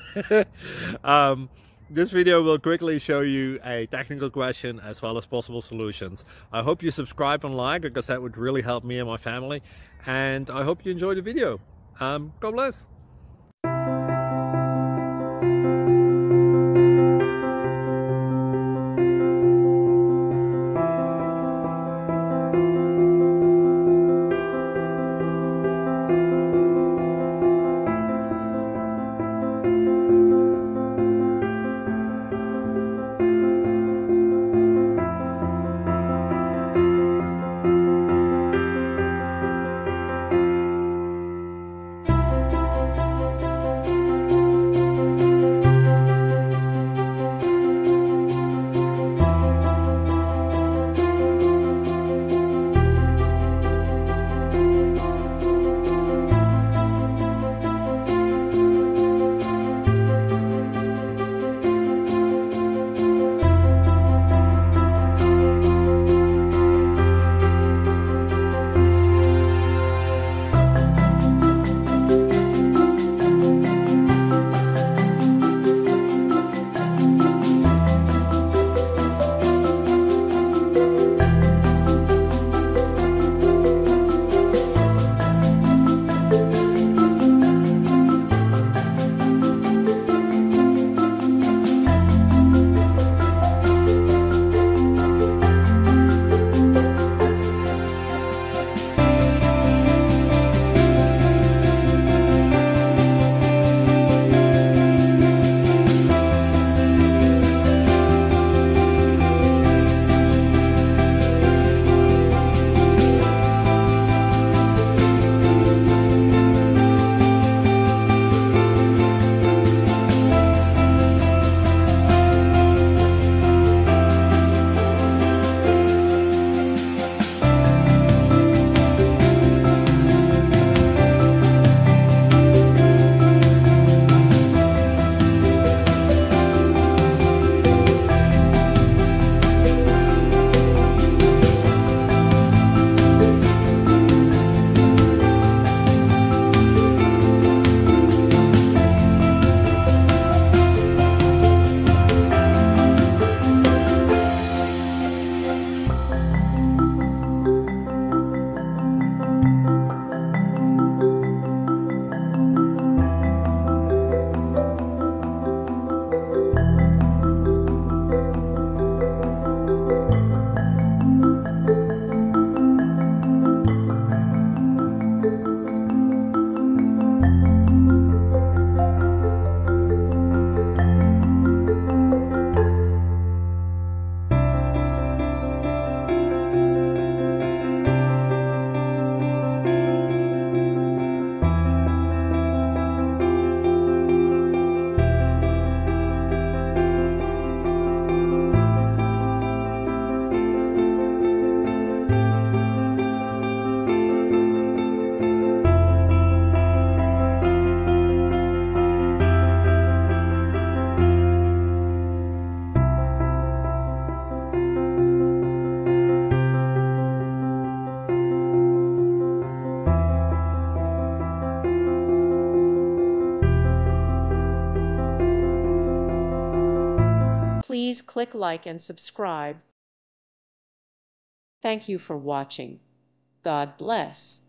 um, this video will quickly show you a technical question as well as possible solutions. I hope you subscribe and like, because that would really help me and my family. And I hope you enjoy the video. God bless. Please click like and subscribe. Thank you for watching. God bless.